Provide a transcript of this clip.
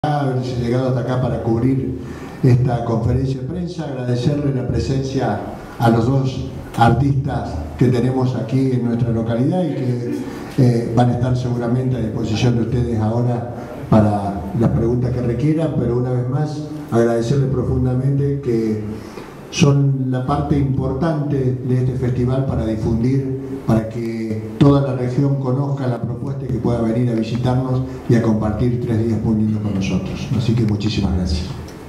haberse llegado hasta acá para cubrir esta conferencia de prensa, agradecerle la presencia a los dos artistas que tenemos aquí en nuestra localidad y que van a estar seguramente a disposición de ustedes ahora para las preguntas que requieran, pero una vez más agradecerle profundamente que son la parte importante de este festival para difundir, para que toda la región conozca la propuesta y que pueda venir a visitarnos y a compartir 3 días muy lindos con nosotros. Así que muchísimas gracias.